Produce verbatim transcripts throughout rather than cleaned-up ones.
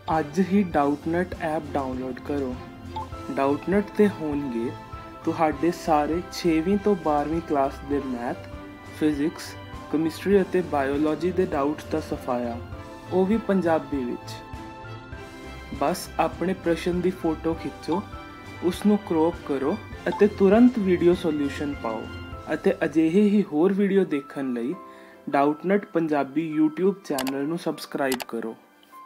ਅੱਜ ਹੀ Doubtnut app download ਕਰੋ। ਡਾਊਟਨਟ 'ਤੇ ਹੋਣਗੇ ਤੁਹਾਡੇ ਸਾਰੇ ਛੇਵੀਂ ਤੋਂ ਬਾਰ੍ਹਵੀਂ ਕਲਾਸ ਦੇ ਮੈਥ, ਫਿਜ਼ਿਕਸ, ਕੈਮਿਸਟਰੀ ਅਤੇ ਬਾਇਓਲੋਜੀ ਦੇ ਡਾਊਟਸ ਦਾ ਸਫਾਇਆ, ਉਹ ਵੀ ਪੰਜਾਬੀ ਵਿੱਚ। ਬਸ ਆਪਣੇ ਪ੍ਰਸ਼ਨ ਦੀ ਫੋਟੋ ਖਿੱਚੋ, ਉਸ ਨੂੰ ਕ੍ਰੌਪ ਕਰੋ ਅਤੇ ਤੁਰੰਤ ਵੀਡੀਓ ਸੋਲਿਊਸ਼ਨ ਪਾਓ। ਅਤੇ ਅਜਿਹੇ ਹੀ ਹੋਰ ਵੀਡੀਓ ਦੇਖਣ ਲਈ ਡਾਊਟਨਟ ਪੰਜਾਬੀ ਯੂਟਿਊਬ ਚੈਨਲ ਨੂੰ ਸਬਸਕ੍ਰਾਈਬ ਕਰੋ।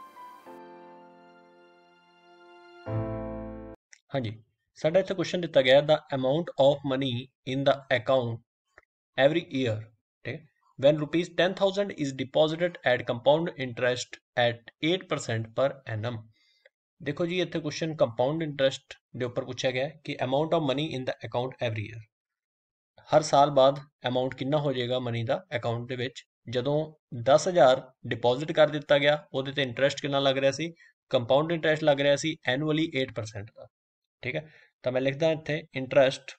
हाँ जी, साडा इत्थे क्वेश्चन दिता गया the amount of money in the account every year, ठीक है, when rupees ten thousand is deposited at compound interest at eight percent per annum। देखो जी इत्थे क्वेश्चन कंपाउंड इंटरस्ट दे उपर पूछा गया कि amount of money in the account every year, हर साल बाद अमाउंट कितना हो जाएगा मनी का अकाउंट दे विच जदों दस हज़ार डिपॉजिट कर दिता गया, उहदे ते इंटरस्ट कितना लग रहा सी, कंपाउंड इंटरस्ट लग रहा सी एनुअली एट परसेंट का। ठीक है, तो मैं लिखदा इत्थे interest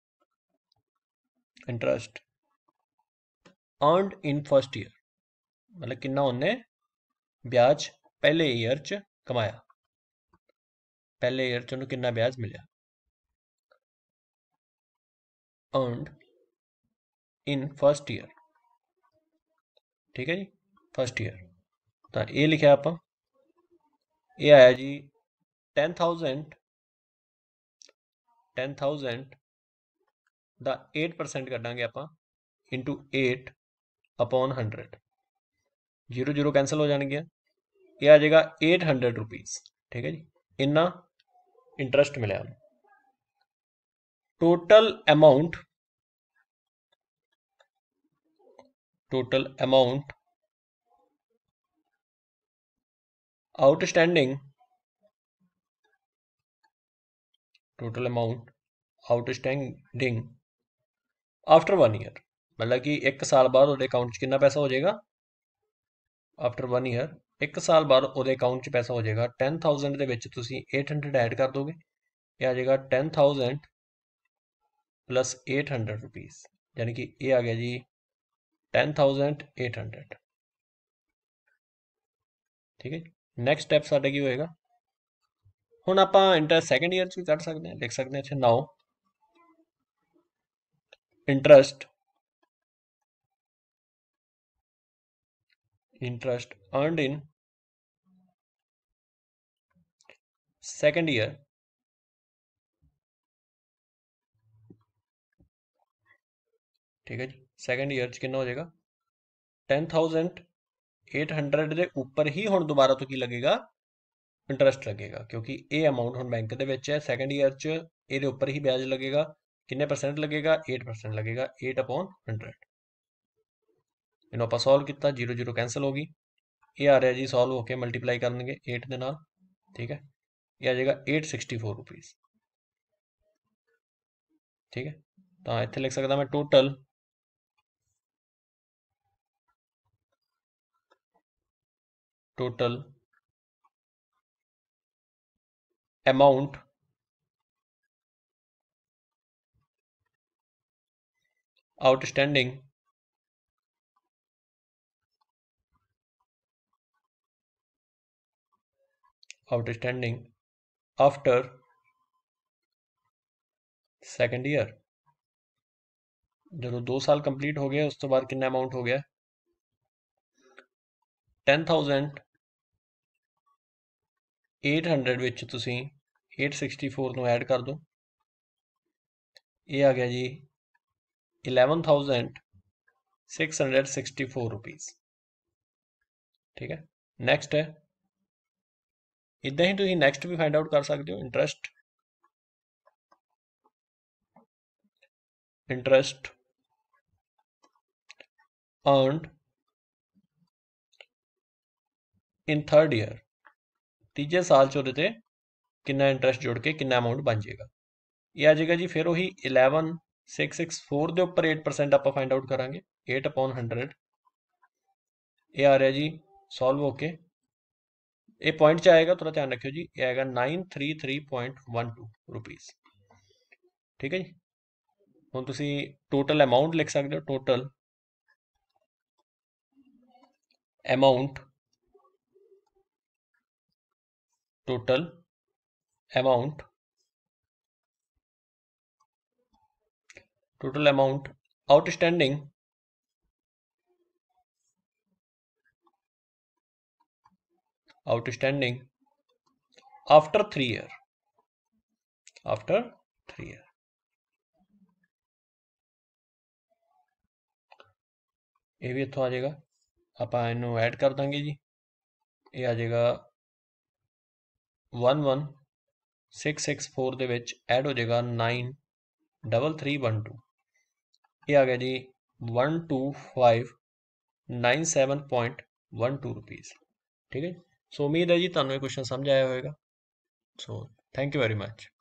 interest earned in first year, मतलब कितना उन्हें ब्याज पहले ईयर च कमाया, पहले ईयर च उन्हें कितना ब्याज मिला। अर्नड इन फर्स्ट ईयर, ठीक है जी, फर्स्ट ईयर। तो ये लिखा आप, ये आया जी टेन थाउजेंड टेन थाउजेंड दा एट परसेंट कटांगे आप into eight upon hundred, zero zero cancel हो जाएंगे, ये आ जाएगा एट हंड्रेड रुपीज। ठीक है जी, इन्ना इंटरस्ट मिला। Total amount total amount outstanding total amount outstanding after one year, मतलब कि एक साल बाद वो अकाउंट च कितना पैसा हो जाएगा, आफ्टर वन ईयर एक साल बाद वो अकाउंट च पैसा हो जाएगा टेन थाउजेंड के एट हंड्रेड ऐड कर दोगे, ये आ जाएगा ten thousand plus eight hundred rupees, यानी कि ये आ गया जी टेन थाउजेंड एट हंड्रेड। ठीक है, नैक्सट स्टैप साडा की होएगा, हुण आपां इंटरस्ट सैकेंड ईयर च भी कढ सकते हैं, लिख सकते हैं इत्थे now interest interest earned in second year, ठीक है जी, सेकेंड ईयर च कितना हो जाएगा टेन थाउजेंड एट हंड्रेड के उपर ही हुण दोबारा तो की लगेगा इंटरस्ट लगेगा, क्योंकि ये अमाउंट हुण बैंक दे विच है, सैकेंड ईयर च इहदे उपर ही ब्याज लगेगा, किन्ने परसेंट लगेगा एट परसेंट लगेगा, एट अपॉन हंड्रेड। इन्हों आपां सॉल्व किया, जीरो जीरो कैंसल हो गई, ये आ रहा जी सॉल्व होकर मल्टीप्लाई करेंगे एट के नाल, ठीक है, ये आ जाएगा एट सिक्सटी फोर रुपीज। ठीक है, तो इत्थे लिख सकता मैं total total amount outstanding outstanding after second year, जो दो साल कंप्लीट हो गया उस तो बाद कितना अमाउंट हो गया टेन थाउजेंड एट हंड्रेड विच तुसी एट सिक्सटी फोर नूं ऐड कर दो, ये आ गया जी eleven thousand six hundred sixty four rupees. ठीक है, नैक्सट है इदा ही तुम नैक्सट भी फाइंड आउट कर सकते हो, interest interest earned in third year, तीजे साल च उहदे कितना इंटरस्ट जुड़ के कितना अमाउंट बन जाएगा, ये आ जाएगा जी फिर वही इलेवन सिक्स सिक्स फोर के उपर एट परसेंट आप फाइंड आउट करा, एट अपॉन हंड्रेड, ये आ रहा जी सॉल्व होके ये पॉइंट च आएगा, थोड़ा ध्यान रखियो जी, ये आएगा nine three three point one two rupees. ठीक है जी, हुण तुसी टोटल अमाउंट लिख सकते हो, total amount total amount total amount outstanding outstanding after three year after three year ਇਹ ਵੀ ਇੱਥੋਂ ਆ ਜਾਏਗਾ, ਆਪਾਂ ਇਹਨੂੰ ਐਡ ਕਰ ਦਾਂਗੇ ਜੀ। ਇਹ ਆ ਜਾਏਗਾ one one six six four ਦੇ ਵਿੱਚ ਐਡ ਹੋ ਜਾਏਗਾ nine double three one two. ਇਹ ਆ ਗਿਆ ਜੀ one two five nine seven point one two rupees. ठीक है, सो उम्मीद है जी ਤੁਹਾਨੂੰ ਇਹ ਕੁਐਸਚਨ ਸਮਝ ਆਇਆ ਹੋਵੇਗਾ। So thank you very much.